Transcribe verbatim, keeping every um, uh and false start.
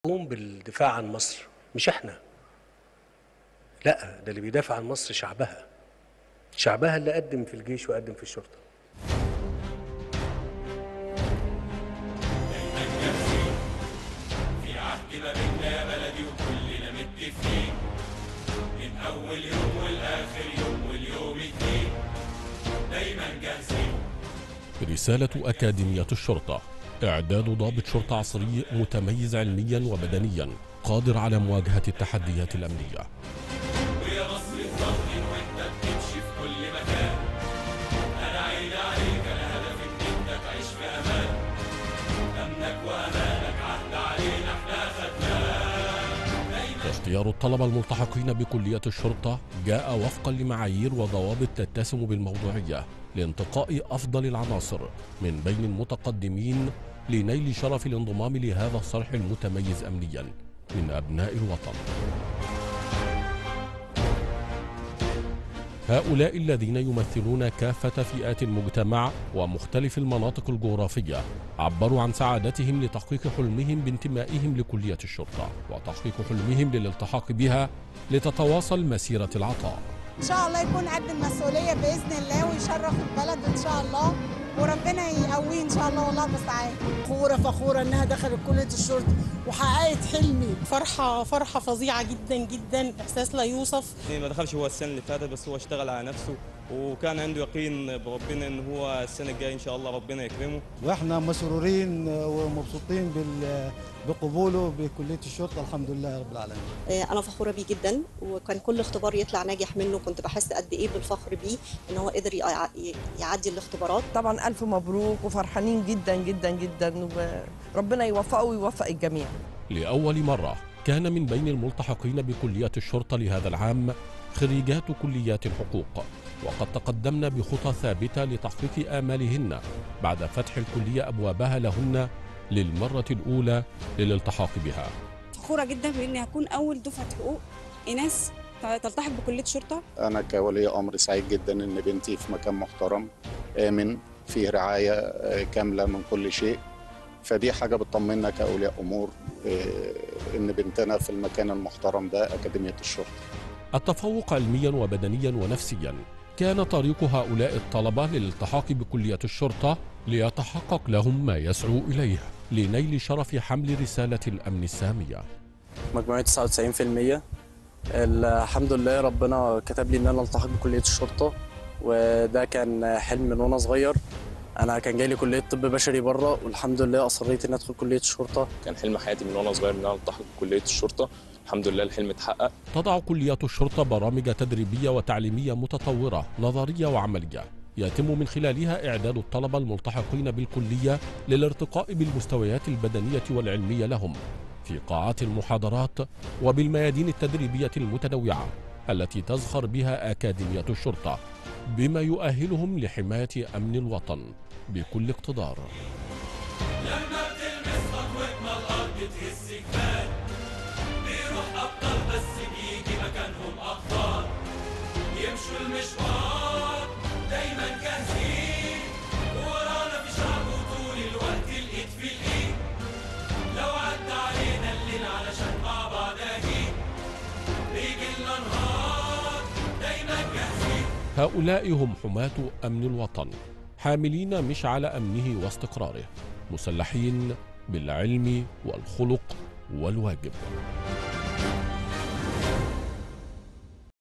قوم بالدفاع عن مصر مش احنا، لا، ده اللي بيدافع عن مصر شعبها، شعبها اللي قدم في الجيش وقدم في الشرطة. في عهد ما بينا يا بلدي وكلنا متفقين من أول يوم والآخر يوم واليوم الدين دايما جاهزين. رسالة أكاديمية الشرطة: إعداد ضابط شرطة عصري متميز علميا وبدنيا قادر على مواجهة التحديات الأمنية. ويا مصر الظهر وانت بتمشي في كل مكان، أنا عيني عليك، أنا هدفي إن أنت تعيش في أمان، أمنك وأمانك عهد علينا إحنا خدناه. اختيار الطلبة الملتحقين بكلية الشرطة جاء وفقا لمعايير وضوابط تتسم بالموضوعية لانتقاء أفضل العناصر من بين المتقدمين لنيل شرف الانضمام لهذا الصرح المتميز أمنيا من أبناء الوطن. هؤلاء الذين يمثلون كافة فئات المجتمع ومختلف المناطق الجغرافية عبروا عن سعادتهم لتحقيق حلمهم بانتمائهم لكلية الشرطة وتحقيق حلمهم للالتحاق بها لتتواصل مسيرة العطاء. إن شاء الله يكون قد المسؤولية بإذن الله ويشرف البلد إن شاء الله، وربنا يقويه إن شاء الله. والله المستعان. فخورة فخورة إنها دخلت كلية الشرطة وحققت حلمي. فرحة فرحة فظيعة جدا جدا، إحساس لا يوصف. ما دخلش هو السنة اللي فاتت، بس هو اشتغل على نفسه وكان عنده يقين بربنا إن هو السنة الجاية إن شاء الله ربنا يكرمه. وإحنا مسرورين ومبسوطين بال بقبوله بكلية الشرطة، الحمد لله رب العالمين. أنا فخورة بيه جدا، وكان كل اختبار يطلع ناجح منه كنت بحس قد إيه بالفخر بيه إن هو قدر يعدي الاختبارات. طبعا ألف مبروك وفرحانين جدا جدا جدا، وربنا يوفقه ويوفق الجميع. لأول مرة كان من بين الملتحقين بكلية الشرطة لهذا العام خريجات كليات الحقوق، وقد تقدمن بخطى ثابتة لتحقيق آمالهن بعد فتح الكلية أبوابها لهن للمرة الأولى للالتحاق بها. فخورة جدا بإني هكون أول دفعة حقوق إناث تلتحق بكلية شرطة. أنا كولي أمر سعيد جدا إن بنتي في مكان محترم آمن فيه رعاية كاملة من كل شيء، فدي حاجة بتطمنا كأولياء أمور إن بنتنا في المكان المحترم ده أكاديمية الشرطة. التفوق علميا وبدنيا ونفسيا كان طريق هؤلاء الطلبة للالتحاق بكلية الشرطة ليتحقق لهم ما يسعوا إليه لنيل شرف حمل رسالة الأمن السامية. مجموعي تسعة وتسعين بالمية، الحمد لله ربنا كتب لي إن أنا التحق بكلية الشرطة، وده كان حلم من وأنا صغير. أنا كان جاي لي كلية طب بشري بره، والحمد لله أصريت إن أدخل كلية الشرطة. كان حلم حياتي من وأنا صغير إن أنا التحق بكلية الشرطة، الحمد لله الحلم اتحقق. تضع كليات الشرطة برامج تدريبية وتعليمية متطورة نظرية وعملية يتم من خلالها إعداد الطلبة الملتحقين بالكلية للارتقاء بالمستويات البدنية والعلمية لهم في قاعات المحاضرات وبالميادين التدريبية المتنوعة التي تزخر بها أكاديمية الشرطة، بما يؤهلهم لحماية أمن الوطن بكل اقتدار. لما بتلمس خطوتنا الأرض تهز جبال، بيروح أبطال بس بيجي مكانهم أبطال، يمشوا المشوار دايما جاهزين، ورانا في شعب وطول الوقت الإيد في الإيد، لو عدى علينا الليل علشان مع بعض أكيد بيجي لنا نهار دايما جاهزين. هؤلاء هم حماة أمن الوطن، حاملين مشعل أمنه واستقراره، مسلحين بالعلم والخلق والواجب.